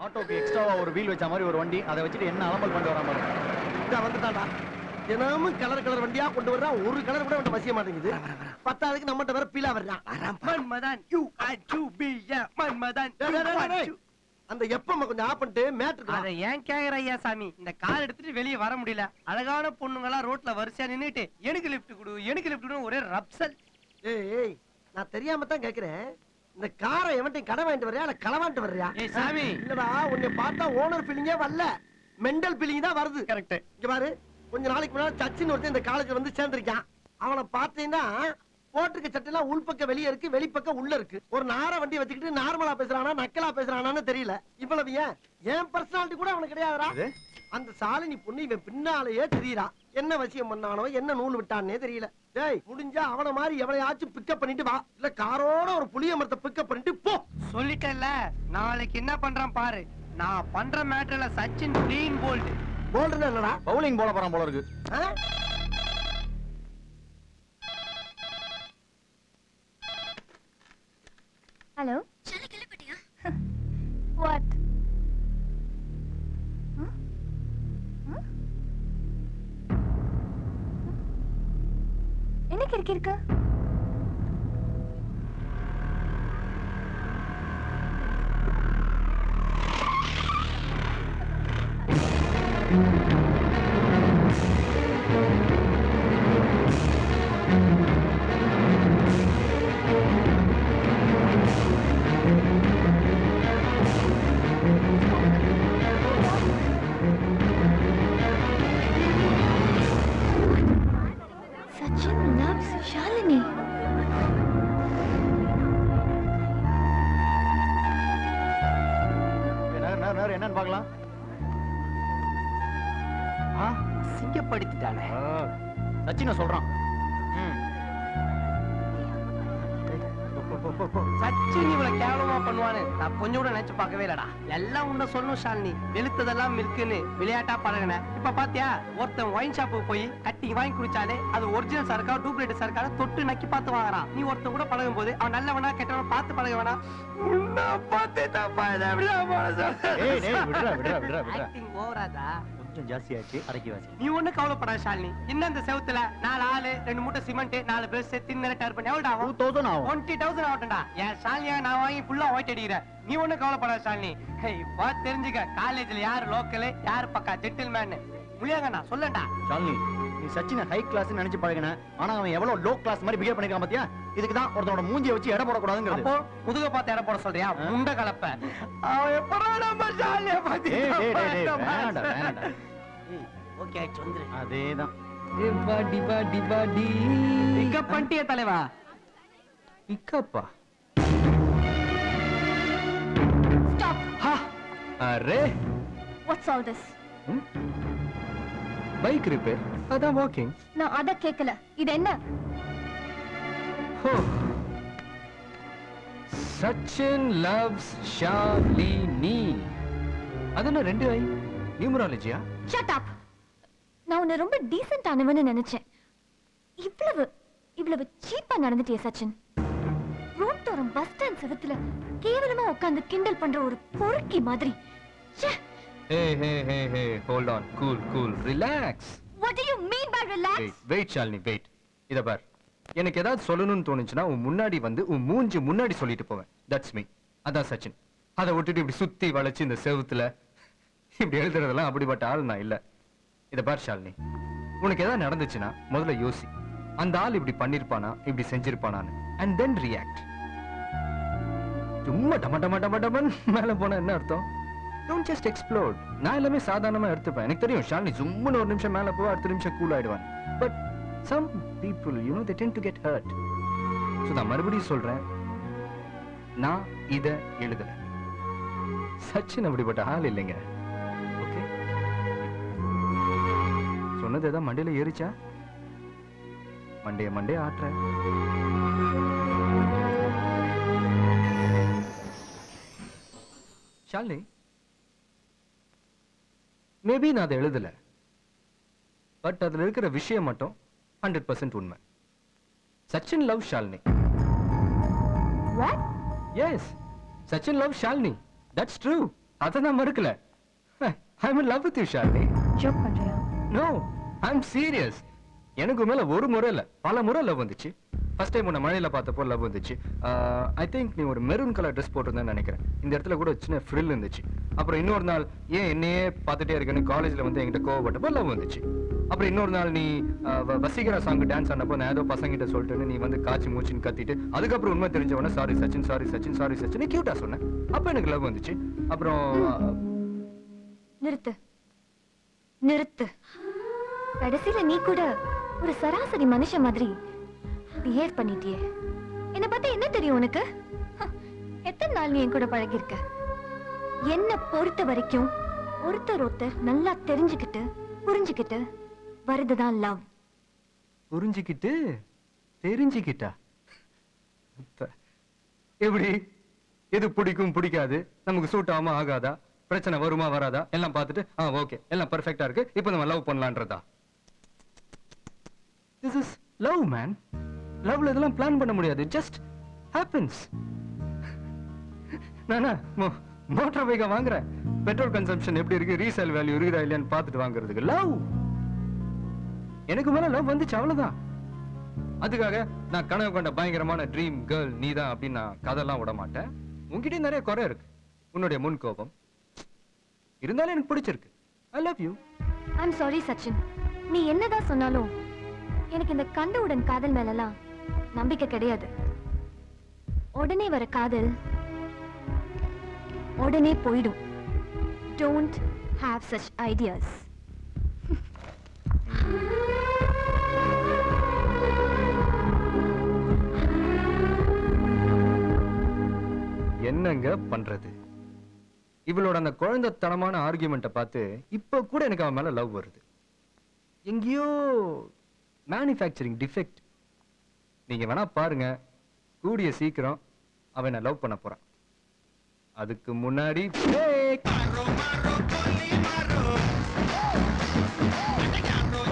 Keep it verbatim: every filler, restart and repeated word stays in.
ஆட்டோக்கு எக்ஸ்ட்ராவா ஒரு வீல் வச்ச மாதிரி ஒரு வண்டி, அதை வச்சுட்டு என்ன அலம்பல் பண்ணிட்டு வராம இருக்கு. வந்துட்டாடா. தினமும் கலர் கலர் வண்டியா கொண்டு வர்றா, ஒரு கலர் கூட வந்து வசிய மாட்டேங்குது. பத்தாவதுக்கு நம்மகிட்ட வேற பீலா வர்றான். Manmadhan you are to be a Manmadhan. அந்த எப்ப கொஞ்சம் ஆஃப் பண்ணிட்டு மேட்ருக்கு. அத ஏன் கேக்குற ஐயா சாமி? இந்த கார் எடுத்துட்டு வெளிய வர முடியல. அழகான பொண்ணுங்களா ரோட்ல வரிசையா நின்னுட்டு எனக்கு லிஃப்ட் கொடு எனக்கு லிஃப்ட் கொடு ஒரே ரப்சல். ஏய் ஏய் நான் தெரியாம தான் கேக்குறேன். இந்த காரை எவன்டையும் கடை வாங்கிட்டு வர்றியா இல்ல களவாண்டு வர்றியா? ஏய் சாமி இல்லடா, உன்னை பார்த்தா ஓனர் ஃபீலிங்கே வரல, மெண்டல் ஃபீலிங் தான் வருது. கரெக்ட். இங்க பாரு, கொஞ்ச நாளைக்கு முன்னாடி சச்சின் ஒருத்தன் இந்த காலேஜ் வந்து சேர்ந்திருக்கான். அவனை பார்த்தீங்கன்னா போட்டுக்க சட்டெல்லாம் உள்பக்கம் வெளியே இருக்கு, வெளிப்பக்கம் உள்ள இருக்கு. ஒரு நார வண்டி வச்சுக்கிட்டு நார்மலா பேசுறானா நக்கலா பேசுறானான்னு தெரியல. இவ்வளவு ஏன் என் பர்சனாலிட்டி கூட அவனுக்கு கிடையாதுடா. அந்த சாலினி பொண்ணு இவன் பின்னாலேயே தெரியறா. என்ன வசியம் பண்ணானோ என்ன நூல் விட்டானே தெரியல. டேய் முடிஞ்சா அவன மாதிரி எவனையாச்சும் பிக்கப் பண்ணிட்டு வா, இல்ல காரோட ஒரு புளிய மரத்தை பிக்கப் பண்ணிட்டு போ. சொல்லிட்டேன்ல, நாளைக்கு என்ன பண்றான் பாரு. நான் பண்ற மேட்டர்ல சச்சின் கிளீன் போல்ட். போல்ட்னா என்னடா? பவுலிங் போல போறான் போல இருக்கு. ஹலோ செல்ல கிளம்பிட்டியா? வாட்? என்ன கிறுக்கி இருக்கு? Sachin loves Shalini. என்னன்னு பாக்கலாம். சிங்கப்படுத்திட்டானே. சச்சினை சொல்றான். சச்சின் இவ்வளவு கேவலமா பண்ணுவான்னு நான் கொஞ்சம் கூட நினைச்சு பார்க்கவே இல்லடா. எல்லாம் உன்ன சொல்லணும் ஷாலினி, வெளுத்ததெல்லாம் மில்க்குன்னு விளையாட்டா பழகின. இப்ப பாத்தியா, ஒருத்தன் ஒயின் ஷாப்புக்கு போய் கட்டிங் வாங்கி குடிச்சாலே அது ஒரிஜினல் சரக்கா டூப்ளிகேட் சரக்கா தொட்டு நக்கி பார்த்து வாங்குறான். நீ ஒருத்தன் கூட பழகும் போது அவன் நல்லவனா கெட்டவனா பார்த்து பழக வேணாம். ஜாஸ்தியாச்சு அடக்கி வாசி. நீ ஒண்ணு கவலைப்படாத ஷாலினி. இன்னும் இந்த செவுத்துல நாலு ஆளு ரெண்டு மூட்டை சிமெண்ட் நாலு பிரஷ் தின்னர டயர் பண்ணி எவ்வளவு ஆகும்? டூ தௌசண்ட் ஆகும். டுவெண்ட்டி தௌசண்ட் ஆகட்டும்டா. என் ஷாலினியா நான் வாங்கி ஃபுல்லா ஒயிட் அடிக்கிறேன். நீ ஒண்ணு கவலைப்படாத ஷாலினி. இப்போ தெரிஞ்சுக்க, காலேஜ்ல யாரு லோக்கல் யாரு பக்கா ஜென்டில்மேன் முடியாங்கண்ணா சொல்லண்டா. ஷாலினி, நீ சச்சினை ஹை கிளாஸ் நினைச்சு பழகின, ஆனா அவன் எவ்வளவு லோ கிளாஸ் மாதிரி பிஹேவ் பண்ணிருக்கான் பாத்தியா? இதுக்கு தான் ஒருத்தனோட மூஞ்சியை வச்சு எடை போடக்கூடாதுங்கிறது. அப்போ முதுக பார்த்து எடை போட சொல்றியா? முண்ட கலப்ப. அவன் எப்படா நம்ம ஷாலினியா பாத்தி. வேண்டாம் வேண்டாம். ஓகே ஆயிடுச்சு, வந்துரு. அதேதான். டிபா டிபா டிபா டி. பிக்கப் பண்ணிட்டியா தலைவா? பிக்கப்பா? Stop. ஹா அரே. What's all this? Bike repair, அதான் வாக்கிங். நான் அத கேக்கல. இது என்ன? Sachin loves Shalini. அதன ரெண்டு ஐ நியூமராலஜியா? Shut up. நான் உன்னை ரொம்ப டீசென்ட் ஆனவன்னு நினைச்சேன். இவ்வளவு இவ்வளவு சீப்பா நடந்துட்டியே சச்சின். ரோட்டோரம் பஸ் ஸ்டாண்ட் செவத்துல கேவலமா உட்கார்ந்து கிண்டல் பண்ற ஒரு பொறுக்கி மாதிரி. Hey hey hey hey, hold on, cool cool, relax. What do you mean by relax? Wait wait Shalini, wait. இத பார், எனக்கு ஏதாவது சொல்லணும்னு தோணுச்சுனா உன் முன்னாடி வந்து உன் மூஞ்சி முன்னாடி சொல்லிட்டு போவேன். That's me. அதான் சச்சின். அதை விட்டுட்டு இப்படி சுத்தி வளைச்சு இந்த செவுத்துல இப்படி எழுதுறதெல்லாம் அப்படிப்பட்ட ஆள் நான் இல்ல. இத பார் ஷாலினி, உனக்கு ஏதாவது நடந்துச்சுன்னா முதல்ல யோசி, அந்த ஆள் இப்படி பண்ணிருப்பானா இப்படி செஞ்சிருப்பானான்னு, and then react. சும்மா டம டம டம டமன் மேல போனா என்ன அர்த்தம்? Don't just explode. நான் எல்லாமே சாதாரணமா எடுத்துப்பேன். எனக்கு தெரியும் ஷாலினி சும்மா ஒரு நிமிஷம் மேல போவா, அடுத்த நிமிஷம் கூல் ஆயிடுவான். But some people, you know, they tend to get hurt. So நான் மறுபடியும் சொல்றேன், நான் இத எழுதல. சச்சின் அப்படிப்பட்ட ஆள் இல்லைங்க. ஓகே? சொன்னது ஏதாவது மண்டையில ஏறிச்சா? மண்டைய மண்டைய ஆட்டுற. ஷாலினி, மேபி நான் அதை எழுதல, பட் அதுல இருக்கிற விஷயம் மட்டும் ஹண்ட்ரட் பர்சன்ட் உண்மை. Sachin love Shalini. What? Yes, Sachin loves Shalini. That's true. அத நான் மறுக்கல. I am in love with you Shalini. Joke பண்றியா? No, I am serious. எனக்கு மேல ஒரு முறை இல்ல பல முறை லவ் வந்துச்சு. ஃபர்ஸ்ட் டைம் உன்னை மழையில பார்த்தப்போ லவ் வந்துச்சு. ஐ திங்க் நீ ஒரு மெரூன் கலர் ட்ரெஸ் போட்டிருந்தேன்னு நினைக்கிறேன். இந்த இடத்துல கூட சின்ன ஃப்ரில் இருந்துச்சு. அப்புறம் இன்னொரு நாள் ஏன் என்னையே பார்த்துட்டே இருக்கேன்னு காலேஜ்ல வந்து என்கிட்ட கோவப்பட்டப்போ லவ் வந்துச்சு. அப்புறம் இன்னொரு நாள் நீ வசீகரா சாங் டான்ஸ் ஆனப்போ நான் ஏதோ பசங்கிட்ட சொல்லிட்டு நீ வந்து காய்ச்சி மூச்சின்னு கத்திட்டு அதுக்கப்புறம் உண்மை தெரிஞ்சவொடனே sorry Sachin sorry Sachin sorry Sachin கியூட்டா சொன்னேன். அப்ப எனக்கு லவ் வந்துச்சு. அப்புறம் நிறுத்து நிறுத்து. கடைசியில நீ கூட ஒரு சராசரி மனுஷன் மாதிரி பிஹேவ் பண்ணிட்டியே. என்ன பத்தி என்ன தெரியும் உனக்கு? எத்தனை நாள் நீ என் கூட பழகிருக்க? என்ன பொறுத்த வரைக்கும் ஒருத்தர் ஒருத்தர் நல்லா தெரிஞ்சுக்கிட்டு புரிஞ்சுக்கிட்டு வருதுதான் லவ். புரிஞ்சுக்கிட்டு தெரிஞ்சுக்கிட்டா எப்படி? எது பிடிக்கும் பிடிக்காது, நமக்கு சூட் ஆகாம ஆகாதா, பிரச்சனை வருமா வராதா எல்லாம் பார்த்துட்டு ஆ ஓகே எல்லாம் பெர்ஃபெக்ட்டா இருக்கு இப்போ நம்ம லவ் பண்ணலான்றதா? This is love, man. லவ்ல இதெல்லாம் பிளான் பண்ண முடியாது. Just happens. நானா மோட்டார் பைக்கா வாங்குறேன், பெட்ரோல் கன்சம்ப்ஷன் எப்படி இருக்கு, ரீசேல் வேல்யூ இருக்குதா இல்லையான்னு பார்த்துட்டு வாங்குறதுக்கு. லவ் எனக்கு மேல லவ் வந்துச்சு, அவ்வளவுதான். அதுக்காக நான் கனவு கொண்ட பயங்கரமான ட்ரீம் கேர்ள் நீ தான் அப்படின்னு நான் கதெல்லாம் விட மாட்டேன். உன்கிட்ட நிறைய குறை இருக்கு. உன்னுடைய முன் கோபம் இருந்தாலும் எனக்கு பிடிச்சிருக்கு. I love you. I'm sorry Sachin. நீ என்னதான் சொன்னாலும் எனக்கு இந்த கண்டவுடன் காதல் மேலலாம் நம்பிக்கை கிடையாது. உடனே வர காதல் உடனே போயிடும். Don't have such ideas. என்னங்க பண்றது? இவளோட அந்த குழந்தைத்தனமான ஆர்கியூமெண்ட்டை பார்த்து இப்ப கூட எனக்கு அவன் மேல லவ் வருது. எங்கேயோ மேனுஃபேக்சரிங் டிஃபெக்ட். நீங்க வேணா பாருங்க, கூடிய சீக்கிரம் அவன் நான் லவ் பண்ண போறான். அதுக்கு முன்னாடி fake.